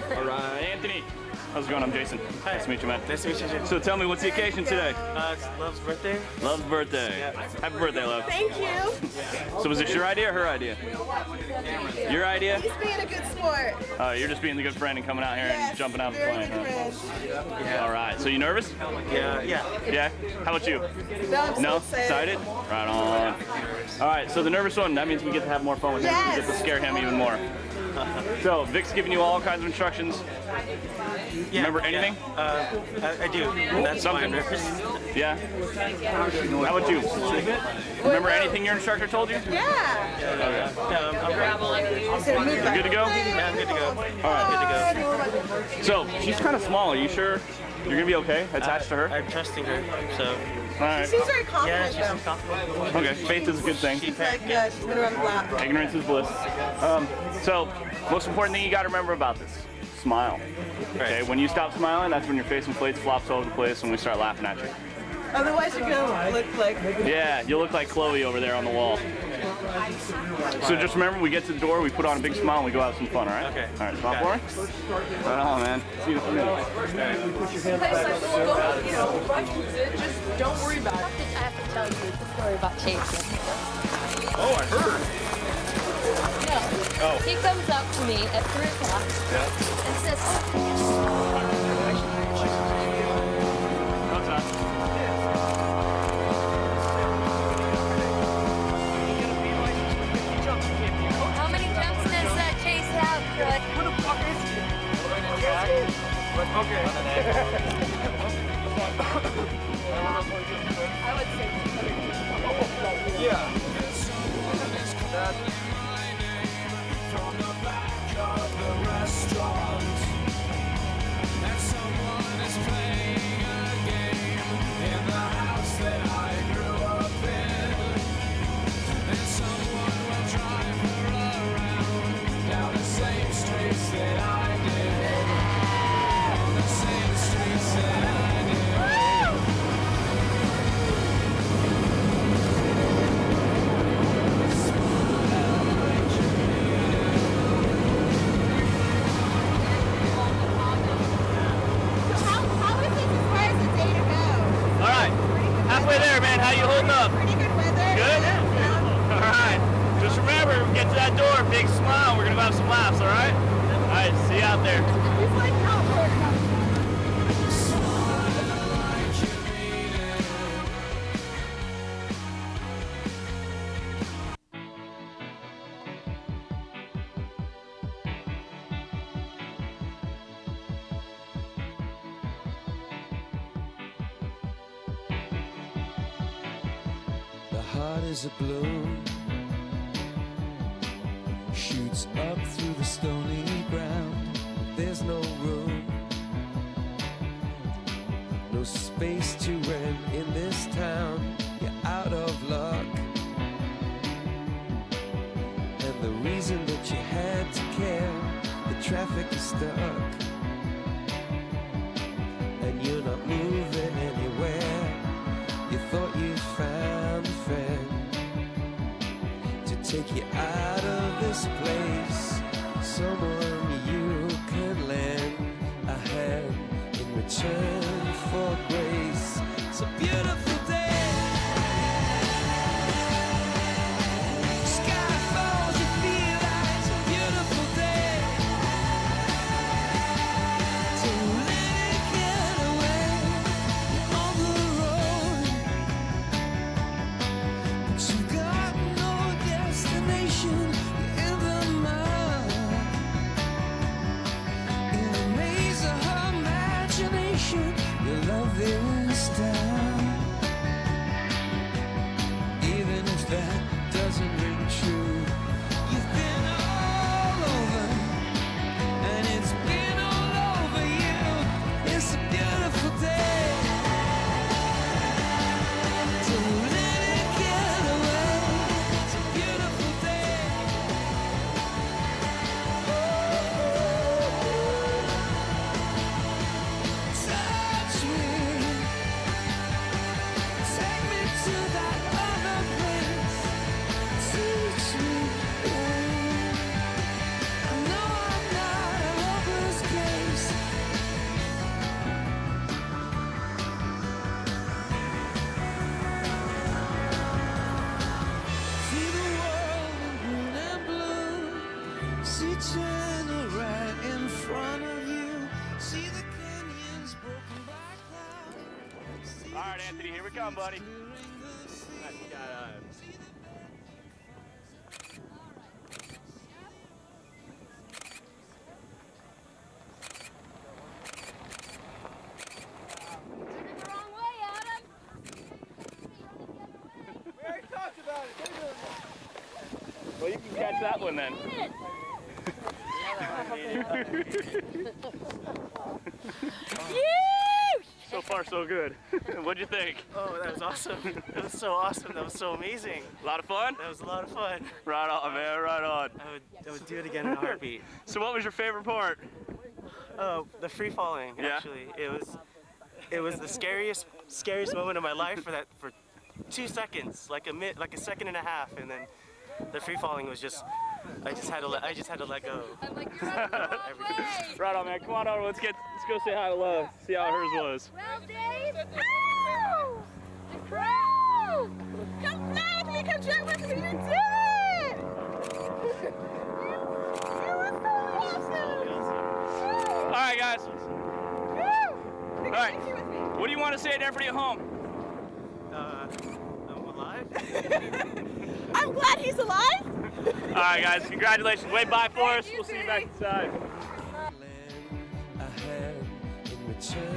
All right, Anthony. How's it going? I'm Jason. Hi. Nice to meet you, man. Nice to meet you, Jason. So tell me, what's the occasion today? It's Love's birthday. Love's birthday. Yeah. Happy birthday, Love. Thank you. So was this your idea or her idea? Your idea? He's being a good sport. Oh, you're just being the good friend and coming out here and jumping out and very playing. good Huh? friend. Yeah. All right. So you nervous? Yeah. Yeah? How about you? No, I'm so No? excited. Right on. All right, so the nervous one, that means we get to have more fun with him. Yes. We get to scare him even more. So Vic's giving you all kinds of instructions. Yeah. Remember anything? Yeah. I do. And that's why I'm nervous. Yeah? How about you? Remember anything your instructor told you? Yeah. I'm great. You good to go? Yeah, I'm good to go. All right. Good to go. So she's kind of small. Are you sure you're going to be okay attached to her? I'm trusting her, so. All right. She's very Yeah, confident she's though. confident. Okay, faith is a good thing. She's like, she's gonna run the block. Ignorance is bliss. So, most important thing you got to remember about this: smile. Okay, when you stop smiling, that's when your face inflates, flops all over the place, and we start laughing at you. Otherwise, you're gonna look like. Yeah, you'll look like Chloe over there on the wall. So just remember, we get to the door, we put on a big smile, and we go have some fun. All right? Okay. All right, smile for me. Right on, man. See you in a few minutes. Just don't worry about it. I have to tell you the story about Chase. Oh, I heard. No. Oh. He comes up to me at 3 o'clock and says, What's that? how many jumps does Chase have? Who the fuck is he? I would say. Yeah. Halfway there, man. How you holding up? Pretty good weather. Good? All right. Just remember, when we get to that door, big smile. We're going to have some laughs, all right? All right, see you out there. It's like The heart is a balloon, shoots up through the stony ground. There's no room, no space to rent in this town. You're out of luck, and the reason that you had to care, the traffic is stuck, and you're not moving anywhere. You thought you found a friend to take you out of this place, someone you can lend a hand in return for grace. It's a beautiful day. Sky falls, you feel like it's a beautiful day. So let it get away on the road. But you've got no destination. You're in the mud, in the maze of her imagination. Your love is Anthony, here we come, buddy. Well, you can catch that one then. So far, so good. What'd you think? Oh, that was awesome. That was so awesome. That was so amazing. A lot of fun? That was a lot of fun. Right on, man, right on. I would do it again in a heartbeat. So what was your favorite part? Oh, the free falling, Yeah? actually. It was the scariest moment of my life for 2 seconds, like a second and a half, and then the free falling was just, I just had to let go. I'm like, you're running the wrong way. Right on, man. Come on over. Let's go say hi to Love. See how hers was. Well, Dave. Ow! The crow! Come fly with me, come jump with me, you did it! It was so awesome! All right, guys. Woo! All right. What do you want to say to everybody at home? I'm alive. I'm glad he's alive! All right, guys. Congratulations. Wave bye for us. We'll see you back inside. I had in return.